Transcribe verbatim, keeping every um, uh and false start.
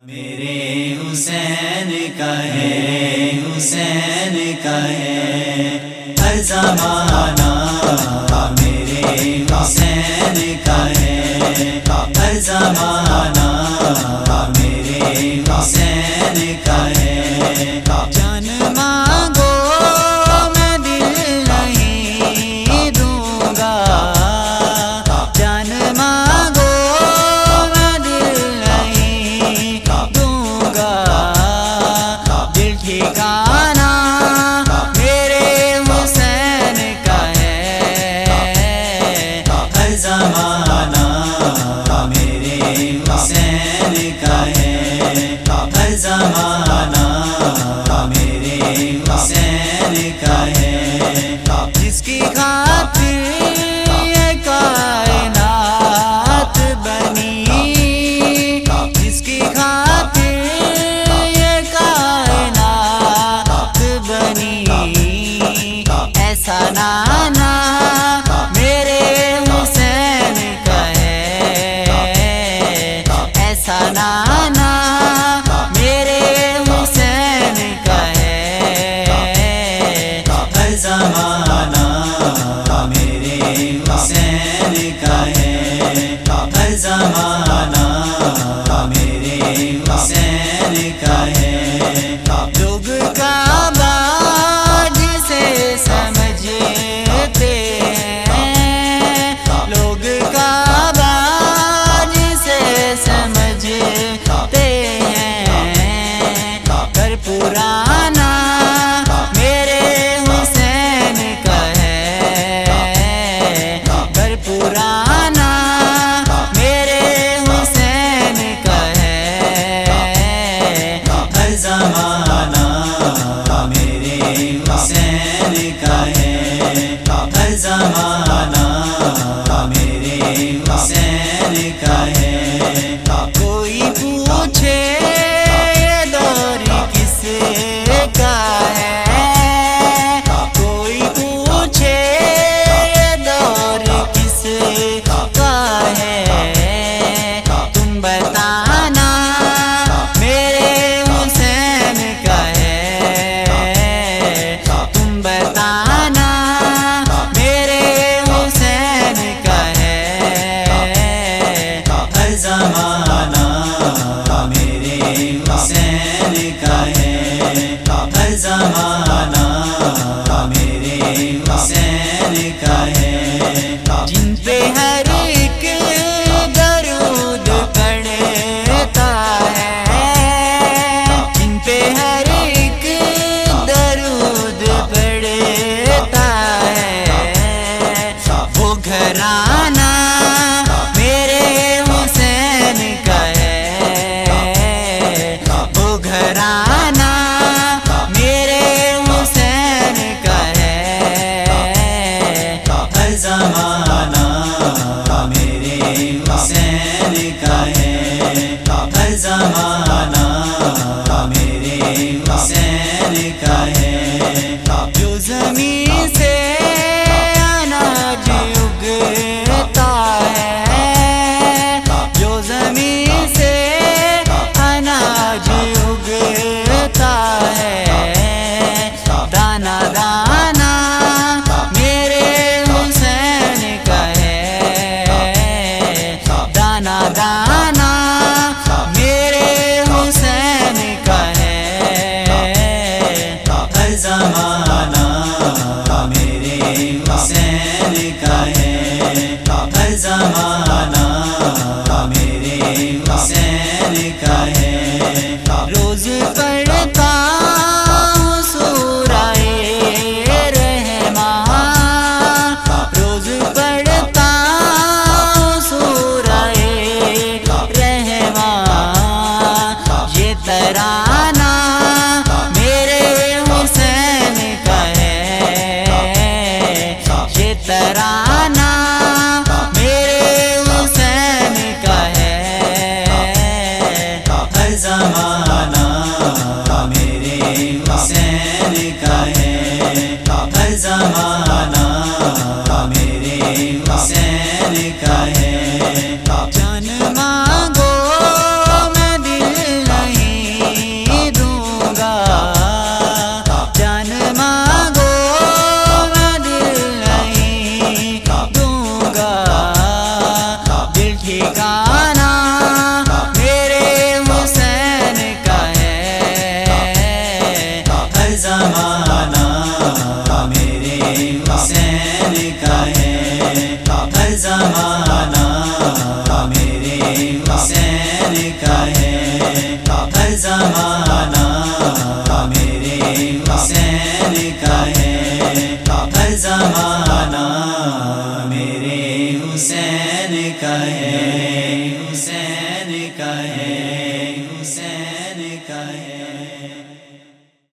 میرے حسین کا ہے، حسین کا ہے ہر زمانہ، میرے حسین کا ہے ہر زمانہ، میرے حسین کا ہے۔ جان مانگو میں دل نہیں دوں گا، جان مانگو میں دل نہیں دوں گا، دل ٹھکانا میرے حسین کا ہے ہر زمانہ، میرے حسین کا ہے ہر زمانہ، میرے حسین کا ہے۔ جس کی خاطر یہ کائنات بنی، جس کی خاطر یہ کائنات بنی، ایسا نانا میرے حسین کا ہے، ایسا نانا میرے حسین کا ہے ہر زمانہ، میرے حسین کا ہے ہر زمانہ، میرے حسین کا ہے۔ لوگ کعبہ جسے سمجھتے ہیں، لوگ کعبہ جسے سمجھتے ہیں، گھر پرانا میرے حسین کا ہے، گھر پرانا میرے حسین کا ہے ہر زمانہ، میرے حسین کا ہے ہر زمانہ، میرے حسین کا ہے۔ کوئی پوچھے یہ دور کس کا ہے، کوئی پوچھے یہ دور کس کا ہے، تم بتانا میرے حسین کا ہے، تم بتانا میرے حسین کا ہے ہر زمانہ، میرے حسین کا ہے ہر زمانہ، میرے حسین کا ہے۔ جن پہ ہر ایک درود پڑھتا ہے، جن پہ ہر ایک درود پڑھتا ہے، وہ گھرانہ میرے حسین کا ہے، وہ گھرانہ میرے حسین کا ہے ہر زمانہ، میرے حسین کا ہے ہر زمانہ، میرے حسین کا ہے۔ جو زمین سے اناج اگتا ہے، جو زمین سے اناج اگتا ہے، دانا دانا میرے حسین کا ہے، دانا دانا میرے حسین کا ہے ہر زمانہ، میرے حسین کا ہے ہر زمانہ، میرے حسین کا ہے۔ روز پڑھتا ہوں سورہ رحمان، روز پڑھتا ہوں سورہ رحمان، یہ ترانہ میرے حسین کا ہے، یہ ترانہ میرے حسین کا ہے ہر زمانہ، میرے حسین کا ہے ہر زمانہ، میرے حسین کا ہے۔ جان مانگو میں دل ٹھکانہ میرے حسین کا ہے، ہر زمانہ میرے حسین کا ہے، ہر زمانہ میرے حسین کا ہے، ہر زمانہ میرے حسین کا ہے، ہر زمانہ میرے حسین کا ہے۔